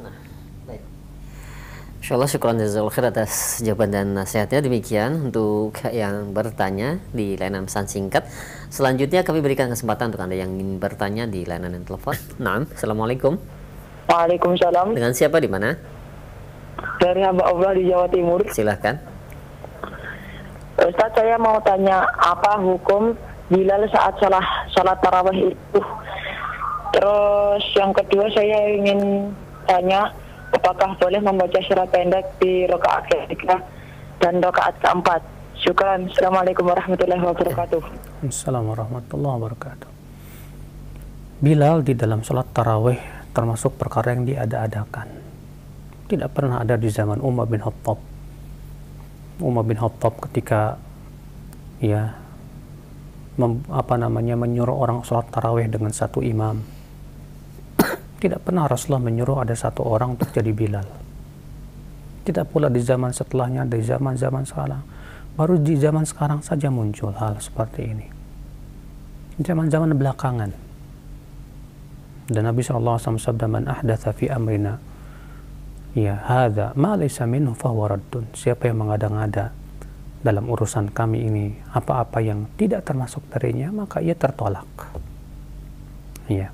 insyaallah syukran jazakallahu khair atas jawaban dan nasihatnya. Demikian untuk yang bertanya di layanan pesan singkat. Selanjutnya kami berikan kesempatan untuk Anda yang ingin bertanya di layanan telepon. Naam, Assalamualaikum. Waalaikumsalam. Dengan siapa di mana? Dari hamba Allah di Jawa Timur. Silahkan. Ustaz, saya mau tanya apa hukum Bilal saat salah salat tarawih itu. Terus yang kedua saya ingin tanya, apakah boleh membaca surat pendek di rakaat ketiga dan rakaat keempat? Syukran. Assalamualaikum warahmatullahi wabarakatuh. Assalamualaikum warahmatullahi wabarakatuh. Bilal di dalam sholat tarawih termasuk perkara yang diada-adakan. Tidak pernah ada di zaman Umar bin Khattab. Umar bin Khattab ketika ya mem, apa namanya menyuruh orang sholat tarawih dengan satu imam. Tidak pernah Rasulullah menyuruh ada satu orang untuk jadi Bilal. Tidak pula di zaman setelahnya, di zaman-zaman sekarang. Baru di zaman sekarang saja muncul hal seperti ini. Zaman-zaman belakangan. Dan Nabi shallallahu alaihi wasallam sabda, man ahdatha fi amrina ya hadza ma laysa minhu fahuwa raddun. Siapa yang mengada-ngada dalam urusan kami ini apa-apa yang tidak termasuk darinya, maka ia tertolak. Ya.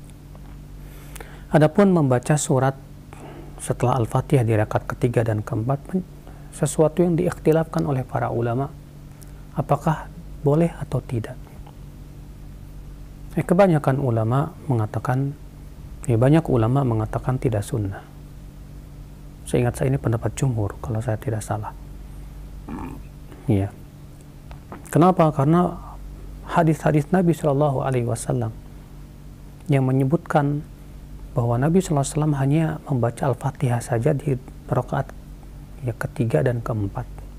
Adapun membaca surat setelah Al-Fatihah di rakaat ketiga dan keempat, sesuatu yang diikhtilafkan oleh para ulama, apakah boleh atau tidak. Eh, kebanyakan ulama mengatakan, ya banyak ulama mengatakan tidak sunnah. Seingat saya ini pendapat jumhur, kalau saya tidak salah. Ya. Kenapa? Karena hadis-hadis Nabi Shallallahu Alaihi Wasallam yang menyebutkan bahwa Nabi shallallahu alaihi wasallam hanya membaca Al-Fatihah saja di rakaat ya ketiga dan keempat.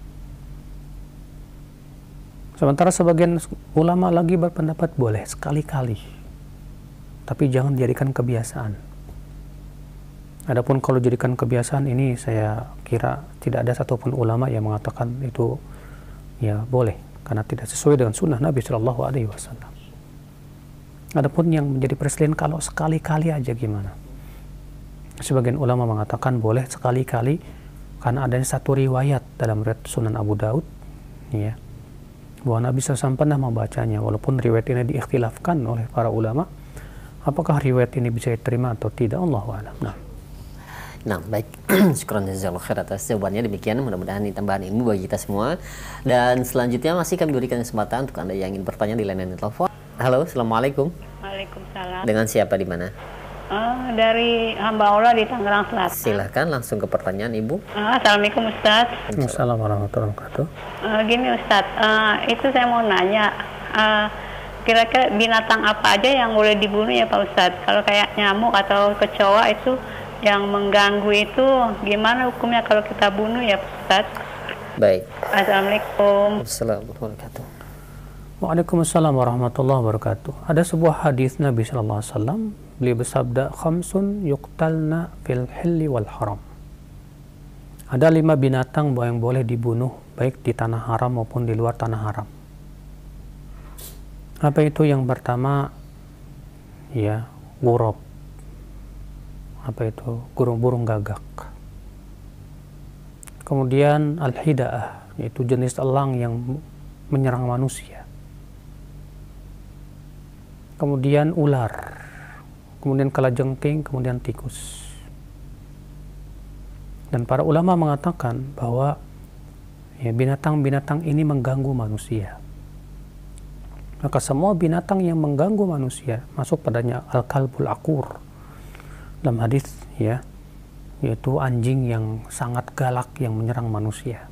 Sementara sebagian ulama lagi berpendapat boleh sekali-kali, tapi jangan dijadikan kebiasaan. Adapun kalau jadikan kebiasaan ini, saya kira tidak ada satupun ulama yang mengatakan itu ya boleh, karena tidak sesuai dengan sunnah Nabi shallallahu alaihi wasallam. Adapun yang menjadi perselisihan kalau sekali-kali aja gimana? Sebagian ulama mengatakan boleh sekali-kali karena adanya satu riwayat dalam riwayat Sunan Abu Daud, ya, bahwa Nabi shallallahu alaihi wasallam pernah membacanya, walaupun riwayat ini diikhtilafkan oleh para ulama. Apakah riwayat ini bisa diterima atau tidak? Allahu a'lam. Nah. Nah, baik. Syukran jazakallahu khair atas jawabannya. Demikian, mudah-mudahan ini tambahan ilmu bagi kita semua. Dan selanjutnya masih kami berikan kesempatan untuk Anda yang ingin bertanya di layanan telepon. Halo, assalamualaikum. Waalaikumsalam. Dengan siapa di mana? Uh, dari hamba Allah di Tangerang Selatan. Silahkan langsung ke pertanyaan Ibu. Uh, Assalamualaikum Ustaz. Assalamualaikum warahmatullahi wabarakatuh. Uh, gini Ustaz, uh, itu saya mau nanya, uh, kira-kira binatang apa aja yang boleh dibunuh ya Pak Ustaz? Kalau kayak nyamuk atau kecoa itu yang mengganggu itu, gimana hukumnya kalau kita bunuh ya Pak Ustaz? Baik. Assalamualaikum. Assalamualaikum warahmatullahi wabarakatuh. Waalaikumsalam warahmatullahi wabarakatuh. Ada sebuah hadis Nabi Sallallahu Alaihi Wasallam, beliau bersabda, khamsun yuqtalna fil hilli wal haram. Ada lima binatang yang boleh dibunuh baik di tanah haram maupun di luar tanah haram. Apa itu? Yang pertama, ya, ghurab. Apa itu? Burung-burung gagak. Kemudian al-hidaah, yaitu jenis elang yang menyerang manusia. Kemudian ular, kemudian kalajengking, kemudian tikus. Dan para ulama mengatakan bahwa ya, binatang-binatang ini mengganggu manusia. Maka semua binatang yang mengganggu manusia masuk padanya al-kalbul akur. Dalam hadis, ya, yaitu anjing yang sangat galak yang menyerang manusia.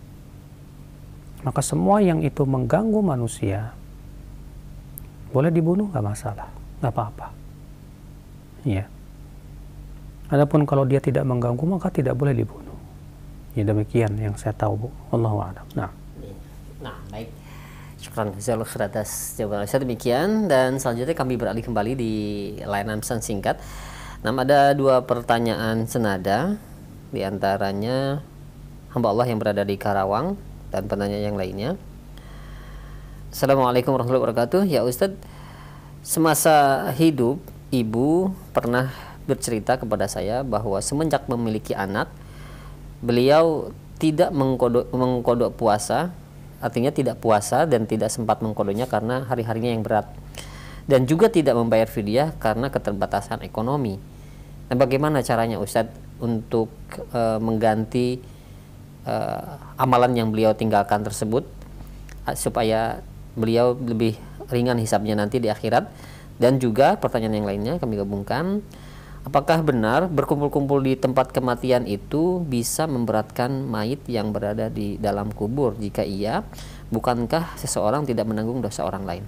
Maka semua yang itu mengganggu manusia boleh dibunuh, nggak masalah, nggak apa-apa. Ya. Adapun kalau dia tidak mengganggu, maka tidak boleh dibunuh. Ya, demikian yang saya tahu, Bu. Allahu a'lam. Nah. Nah, baik. Syukran jazakallahu khair atas jawaban saya. Demikian, dan selanjutnya kami beralih kembali di layanan pesan singkat. Nah, ada dua pertanyaan senada, di antaranya hamba Allah yang berada di Karawang dan penanya yang lainnya. Assalamualaikum warahmatullahi wabarakatuh. Ya Ustadz, semasa hidup ibu pernah bercerita kepada saya bahwa semenjak memiliki anak, beliau tidak mengkodok, mengkodok puasa, artinya tidak puasa dan tidak sempat mengkodonya karena hari-harinya yang berat, dan juga tidak membayar fidyah karena keterbatasan ekonomi. Nah, bagaimana caranya Ustadz untuk uh, mengganti uh, amalan yang beliau tinggalkan tersebut uh, supaya beliau lebih ringan hisabnya nanti di akhirat? Dan juga pertanyaan yang lainnya kami gabungkan, apakah benar berkumpul-kumpul di tempat kematian itu bisa memberatkan mayit yang berada di dalam kubur? Jika iya, bukankah seseorang tidak menanggung dosa orang lain?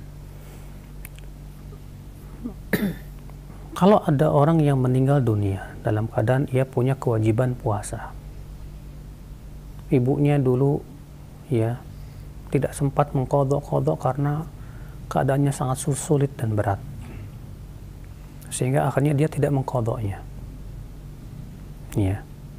Kalau ada orang yang meninggal dunia dalam keadaan ia punya kewajiban puasa, ibunya dulu ya tidak sempat mengkodok-kodok karena keadaannya sangat sulit dan berat, sehingga akhirnya dia tidak mengqadha'nya, ya,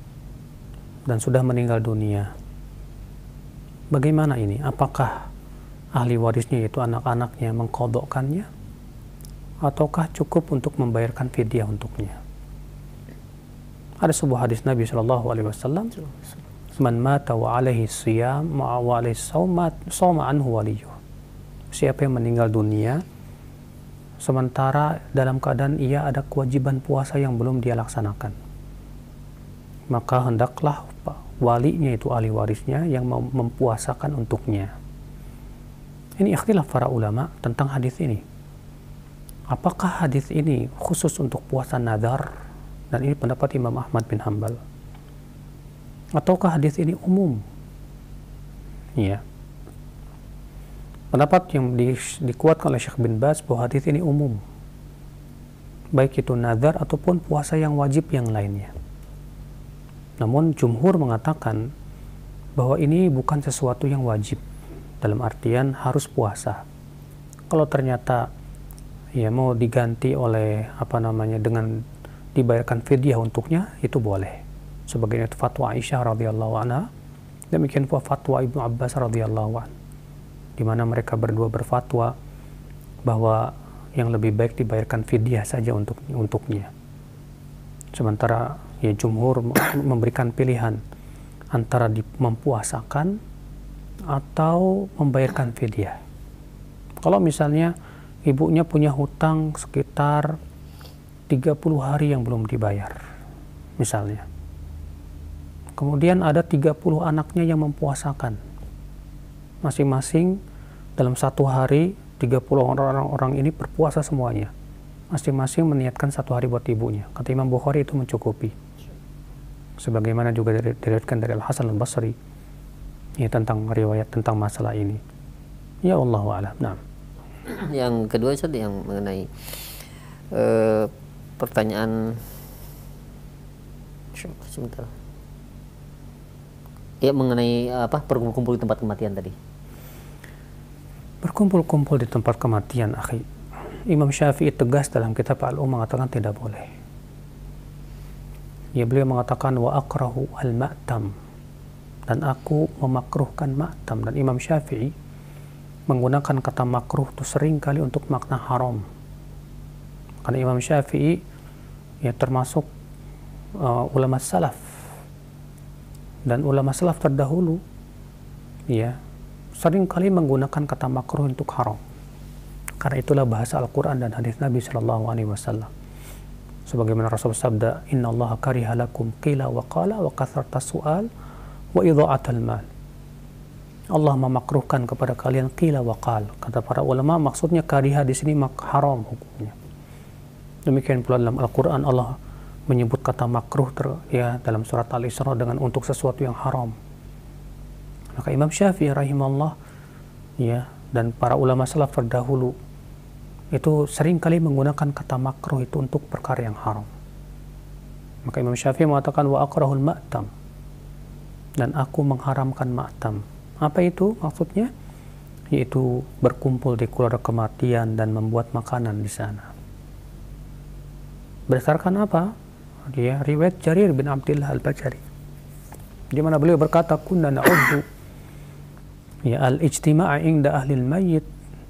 dan sudah meninggal dunia. Bagaimana ini? Apakah ahli warisnya, yaitu anak-anaknya, mengqadha'kannya, ataukah cukup untuk membayarkan fidyah untuknya? Ada sebuah hadis Nabi Shallallahu Alaihi Wasallam, "Man mata wa alaihi siyam wa alaihi shawma shawma anhu waliyuh." Siapa yang meninggal dunia sementara dalam keadaan ia ada kewajiban puasa yang belum dia laksanakan, maka hendaklah walinya, itu ahli warisnya, yang mempuasakan untuknya. Ini ikhtilaf para ulama tentang hadis ini. Apakah hadis ini khusus untuk puasa nadar? Dan ini pendapat Imam Ahmad bin Hanbal. Ataukah hadis ini umum? Ya. Pendapat yang di, dikuatkan oleh Syekh bin Baz bahwa hadis ini umum, baik itu nadar ataupun puasa yang wajib yang lainnya. Namun jumhur mengatakan bahwa ini bukan sesuatu yang wajib, dalam artian harus puasa. Kalau ternyata ya mau diganti oleh apa namanya dengan dibayarkan fidyah untuknya, itu boleh. Sebagaimana itu fatwa Aisyah radhiyallahu anha, demikian pula fatwa Ibnu Abbas radhiyallahu anhu, di mana mereka berdua berfatwa bahwa yang lebih baik dibayarkan fidyah saja untuk untuknya. Sementara ya jumhur memberikan pilihan antara mempuasakan atau membayarkan fidyah. Kalau misalnya ibunya punya hutang sekitar tiga puluh hari yang belum dibayar, misalnya. Kemudian ada tiga puluh anaknya yang mempuasakan. Masing-masing dalam satu hari, tiga puluh orang-orang ini berpuasa semuanya. Masing-masing meniatkan satu hari buat ibunya. Kata Imam Bukhari itu mencukupi. Sebagaimana juga diriwayatkan dari Al-Hasan Al-Basri ya, tentang riwayat tentang masalah ini. Ya Allahu a'lam. Nah. Yang kedua Ustaz, yang mengenai uh, pertanyaan sebentar. Ya, mengenai apa berkumpul-kumpul di tempat kematian tadi. Berkumpul-kumpul di tempat kematian, akhi. Imam Syafi'i tegas dalam kitab Al-Um mengatakan tidak boleh. Ya, beliau mengatakan wa akrahu al-ma'tam, dan aku memakruhkan ma'tam. Dan Imam Syafi'i menggunakan kata makruh itu sering kali untuk makna haram. Karena Imam Syafi'i ya termasuk uh, ulama salaf, dan ulama salaf terdahulu ya sering kali menggunakan kata makruh untuk haram. Karena itulah bahasa Al-Quran dan hadis Nabi Shallallahu Alaihi Wasallam. Sebagaimana Rasul sabda, Inna Allah kariha lakum qila wa qala wa kathrata su'al wa idha'atal mal. Allah memakruhkan kepada kalian qila wa qal. Kata para ulama, maksudnya kariha di sini mak haram hukumnya. Demikian pula dalam Al-Quran Allah menyebut kata makruh ter, ya dalam surat Al-Isra dengan untuk sesuatu yang haram. Maka Imam Syafi'i rahimahullah ya dan para ulama salaf terdahulu itu sering kali menggunakan kata makruh itu untuk perkara yang haram. Maka Imam Syafi'i mengatakan wa akrahul ma'tam, dan aku mengharamkan ma'tam. Apa itu maksudnya? Yaitu berkumpul di keluarga kematian dan membuat makanan di sana. Berdasarkan apa? Dia riwayat Jarir bin Abdullah Al-Bajali, di mana beliau berkata, kunna na'uddu ya al-ijtima'a inda ahli al-mayyit.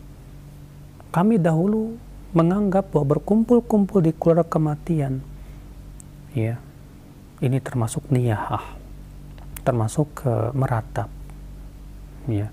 Kami dahulu menganggap bahwa berkumpul-kumpul di keluarga kematian ya ini termasuk niyahah, termasuk uh, meratap ya.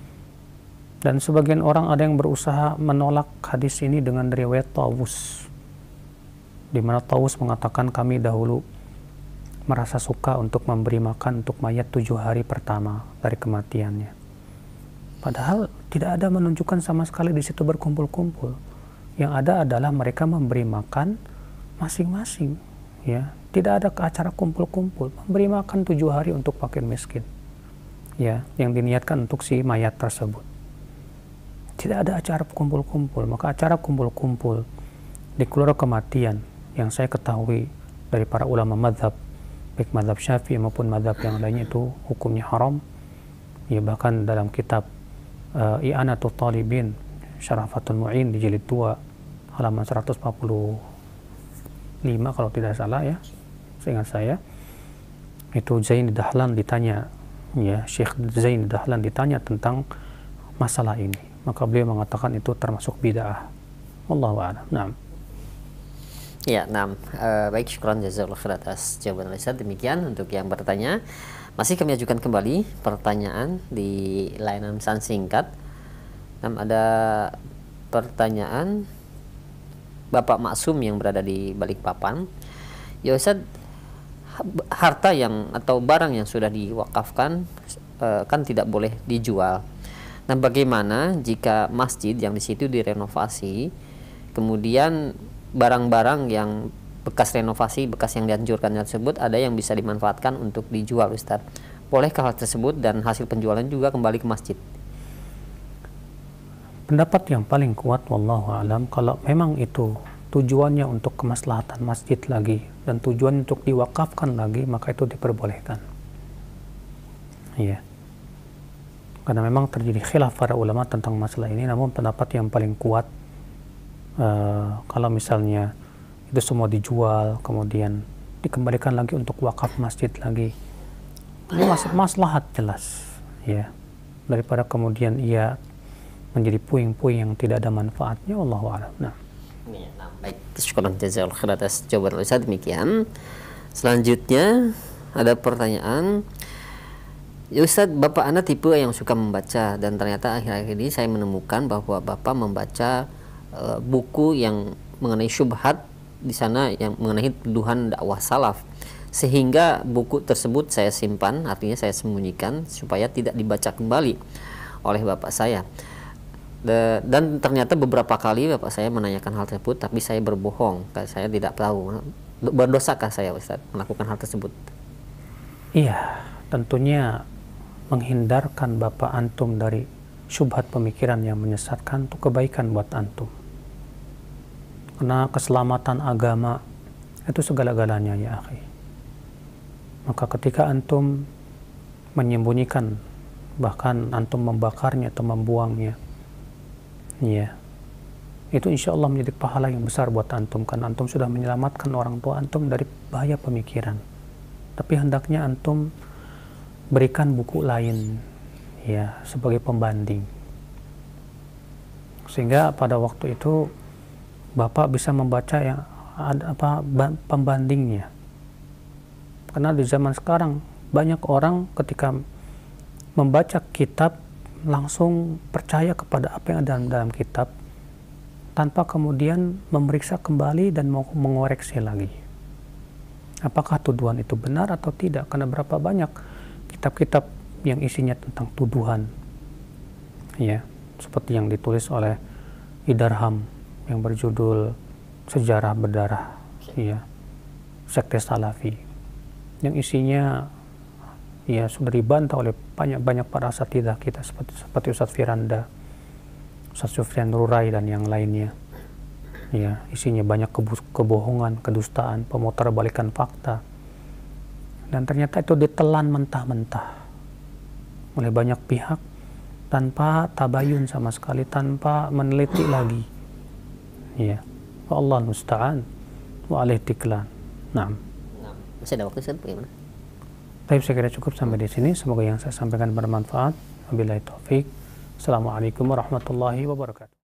Dan sebagian orang ada yang berusaha menolak hadis ini dengan riwayat Tawus, di mana Tawus mengatakan kami dahulu merasa suka untuk memberi makan untuk mayat tujuh hari pertama dari kematiannya. Padahal tidak ada menunjukkan sama sekali di situ berkumpul-kumpul. Yang ada adalah mereka memberi makan masing-masing, ya. Tidak ada ke acara kumpul-kumpul, memberi makan tujuh hari untuk fakir miskin, ya, yang diniatkan untuk si mayat tersebut. Tidak ada acara kumpul-kumpul. Maka acara kumpul-kumpul di keluarga kematian yang saya ketahui dari para ulama mazhab, baik mazhab Syafi'i maupun mazhab yang lainnya, itu hukumnya haram. Ya, bahkan dalam kitab uh, I'anatul Talibin Syarafatul Mu'in di jilid dua halaman seratus empat puluh lima kalau tidak salah ya, seingat saya. Itu Zain Dahlan ditanya, ya, Syekh Zain Dahlan ditanya tentang masalah ini, maka beliau mengatakan itu termasuk bid'ah. Wallahu a'lam. Naam. Ya, naam. Uh, baik, syukran jazakallahu khair atas jawaban Ustaz. Demikian untuk yang bertanya. Masih kami ajukan kembali pertanyaan di layanan pesan singkat. Naam, ada pertanyaan Bapak Maksum yang berada di Balikpapan. Ya Ustaz, harta yang atau barang yang sudah diwakafkan uh, kan tidak boleh dijual. Nah, bagaimana jika masjid yang di situ direnovasi, kemudian barang-barang yang bekas renovasi, bekas yang dihancurkan tersebut ada yang bisa dimanfaatkan untuk dijual, Ustaz? Bolehkah hal tersebut dan hasil penjualan juga kembali ke masjid? Pendapat yang paling kuat wallahu alam, kalau memang itu tujuannya untuk kemaslahatan masjid lagi dan tujuan untuk diwakafkan lagi, maka itu diperbolehkan. Iya. Karena memang terjadi khilaf para ulama tentang masalah ini, namun pendapat yang paling kuat, uh, kalau misalnya itu semua dijual kemudian dikembalikan lagi untuk wakaf masjid lagi, ini masih maslahat jelas, ya, daripada kemudian ia menjadi puing-puing yang tidak ada manfaatnya. Wallahu a'lam. Nah. Nah, baik, syukuran jazakallahu khair atas jawaban Ustaz. Demikian. Selanjutnya ada pertanyaan. Ya Ustaz, Bapak Anda tipe yang suka membaca, dan ternyata akhir-akhir ini saya menemukan bahwa Bapak membaca uh, buku yang mengenai syubhat di sana yang mengenai tuduhan dakwah salaf, sehingga buku tersebut saya simpan, artinya saya sembunyikan supaya tidak dibaca kembali oleh Bapak saya. De, dan ternyata beberapa kali Bapak saya menanyakan hal tersebut, tapi saya berbohong, saya tidak tahu. Berdosakah saya Ustaz melakukan hal tersebut? Iya, tentunya menghindarkan Bapak antum dari syubhat pemikiran yang menyesatkan itu kebaikan buat antum. Karena keselamatan agama itu segala-galanya ya akhi. Maka ketika antum menyembunyikan, bahkan antum membakarnya atau membuangnya, ya, itu insya Allah menjadi pahala yang besar buat antum, karena antum sudah menyelamatkan orang tua antum dari bahaya pemikiran. Tapi hendaknya antum berikan buku lain, ya, sebagai pembanding, sehingga pada waktu itu Bapak bisa membaca yang ada apa pembandingnya. Karena di zaman sekarang banyak orang ketika membaca kitab langsung percaya kepada apa yang ada dalam, dalam kitab tanpa kemudian memeriksa kembali dan mau mengoreksi lagi apakah tuduhan itu benar atau tidak. Karena berapa banyak kitab-kitab yang isinya tentang tuduhan, ya, seperti yang ditulis oleh Idarham yang berjudul Sejarah Berdarah, ya, sekte Salafi, yang isinya ya sudah dibantah oleh banyak-banyak para asatidzah kita seperti, seperti Ustadz Firanda, Ustadz Sufyan Rurai dan yang lainnya. Ya, isinya banyak kebohongan, kedustaan, pemutarbalikan fakta. Dan ternyata itu ditelan mentah-mentah oleh banyak pihak tanpa tabayun sama sekali, tanpa meneliti lagi. Ya, Allah musta'an wa alaih tiklan. Naam. Masih ada waktu, Ustaz, bagaimana? Baik, saya kira cukup sampai di sini. Semoga yang saya sampaikan bermanfaat. Wabillahi taufik. Assalamualaikum warahmatullahi wabarakatuh.